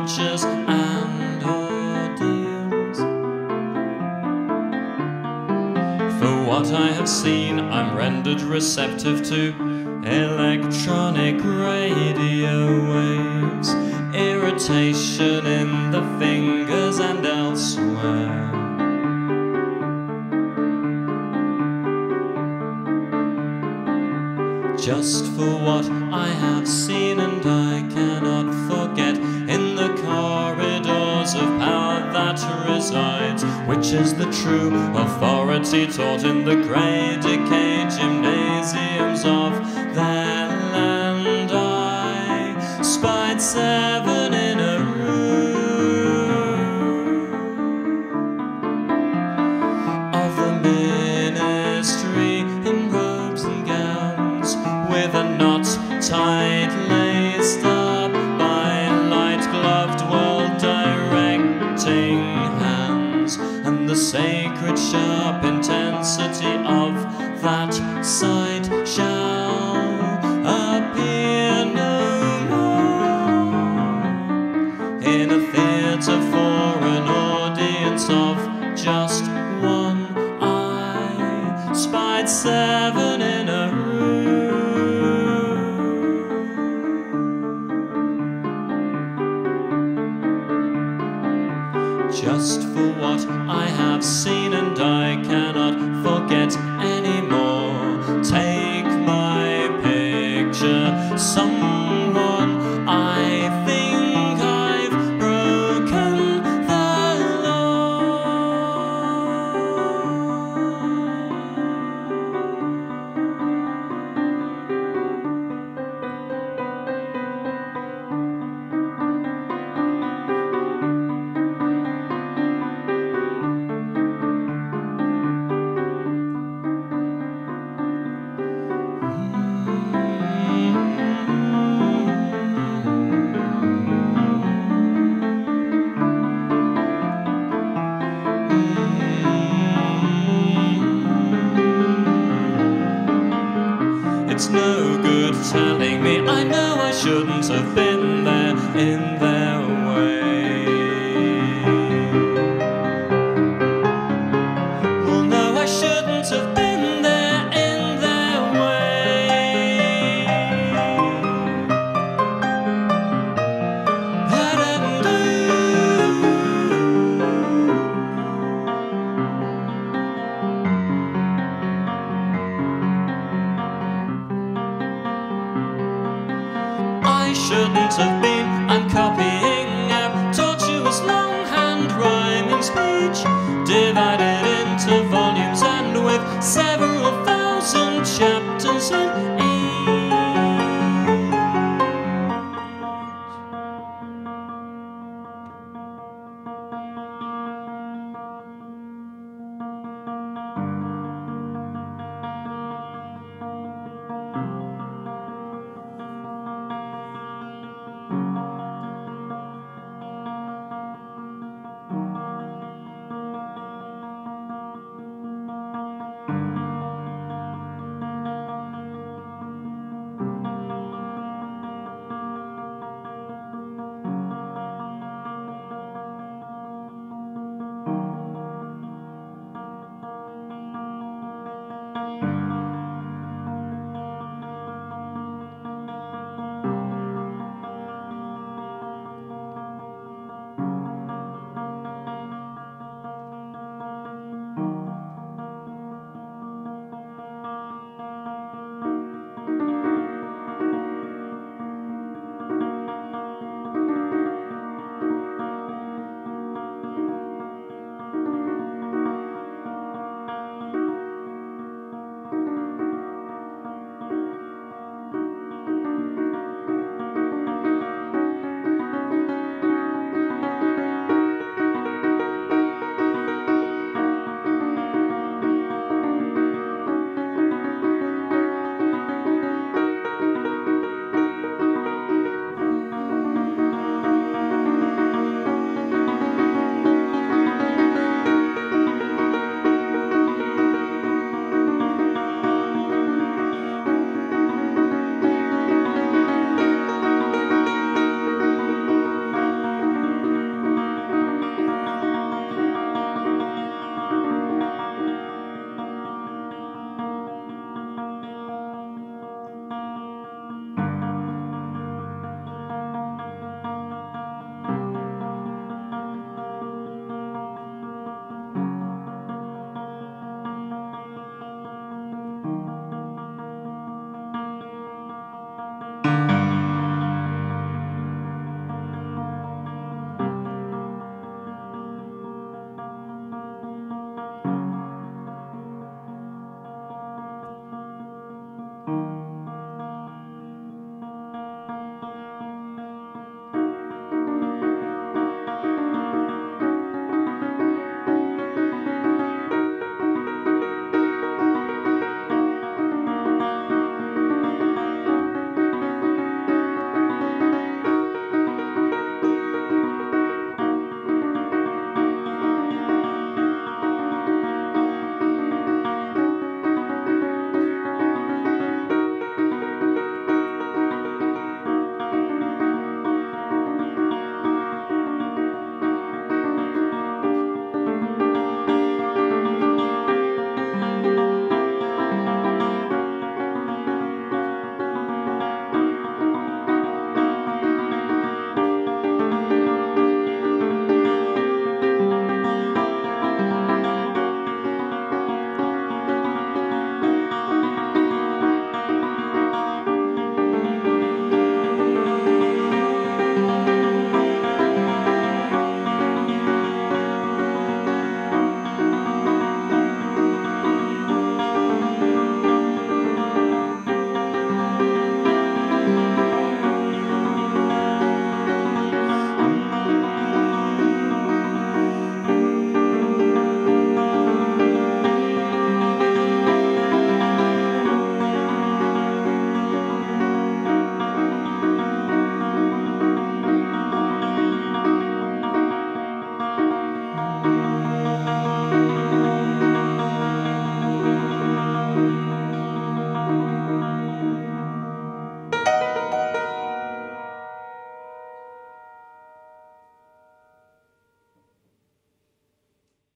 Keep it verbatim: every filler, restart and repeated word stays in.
tortures and ordeals. For what I have seen, I'm rendered receptive to electronic radio waves, irritation in the fingers and elsewhere. Just for what I have seen, and I cannot forget, in the corridors of power that resides, which is the true authority taught in the grey decayed gymnasiums of their land. I spied seven in a room of the ministry in robes and gowns, with a knot tight laced up by light-gloved world-directing hands, and the sacred sharp intensity of that sight shall appear no more in a theatre for an audience of just one. I spied seven in a room. Just for what I have seen, and I cannot forget anymore. Take my picture, someone. I think I've broken the law. It's no good telling me, I know I shouldn't have been there in their way. Well, no, I shouldn't have been there in their way. I shouldn't have been, I'm copying out tortuous longhand rhyming speech.